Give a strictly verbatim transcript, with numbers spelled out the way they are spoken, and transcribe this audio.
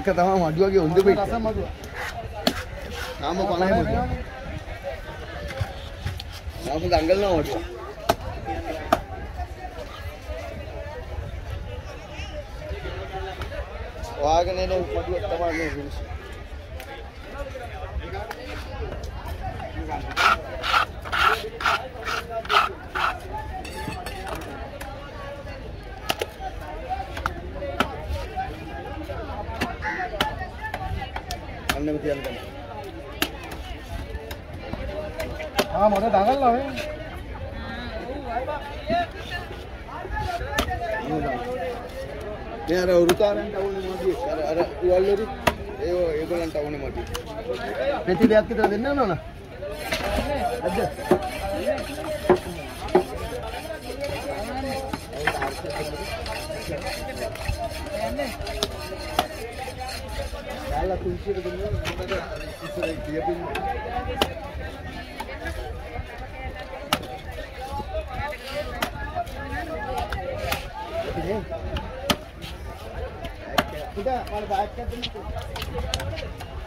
දැක්ක තමයි මඩුවගේ හොඳ පිට. රස මඩුව. නාම පනහයි මඩුව. නාම දඟල් නෝ මඩුව. වාගෙන එන මඩුවක් තමයි මේ මිනිස්සු. අන්න මෙතන ගන්න. ආ මොකද දඟල්ලා වේ? මේ අර උරුකාරන්ට අවුනේ මඩිය. අර අර උවල්ලරි ඒ ඒගොල්ලන්ට අවුනේ මඩිය. පෙති දෙයක් විතර දෙන්න ඕන නේද? අද. යාලා කුංචියට දුන්නා මොකද ඉස්සර කියපින් ඉතින් ඉතින් වල බෑග් එකක් දෙන්න